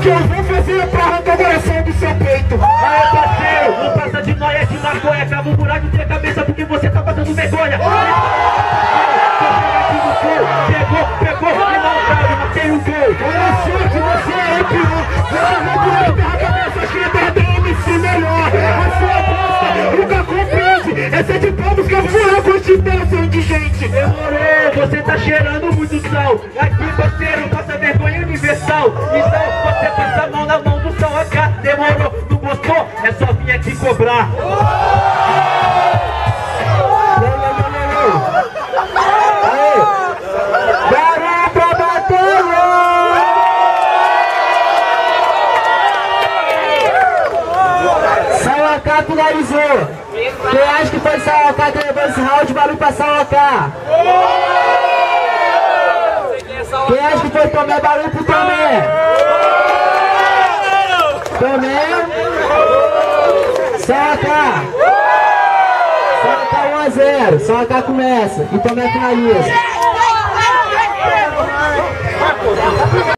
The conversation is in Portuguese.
que eu vou fazer pra arrancar o coração do seu peito. Aê, parceiro, não passa de nóia de maconha. Cava um buraco entre a cabeça porque você tá passando vergonha. Pegou, e não cabe, matei o gol. Olha só que você é o pior. Você vai buraco entre a cabeça, que é da MC melhor. A sua bosta nunca compreende. Essa é de palmos que eu vou quantidade de gente. Demorou, você tá cheirando muito sal. Aqui, parceiro, passa vergonha universal. Então, você passa a mão na mão do São AK. Demorou, não gostou? É só vir aqui cobrar. Finalizou. Quem acha que foi Sauacá que levou esse round, barulho pra Sauacá. Quem acha que foi Tomé, barulho pro Tomé. Tomé. Sauacá. Sauacá 1-0. Sauacá começa e Tomé finaliza.